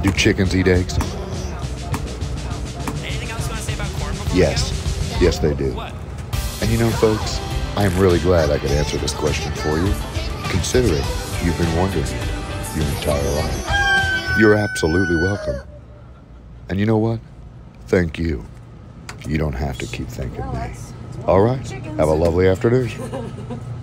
Do chickens eat eggs? Anything else you want to say about corn before Yes. we go? Yes, they do. What? And you know, folks, I am really glad I could answer this question for you. Consider it. You've been wondering your entire life. You're absolutely welcome. And you know what? Thank you. You don't have to keep thanking me. All right. Have a lovely afternoon.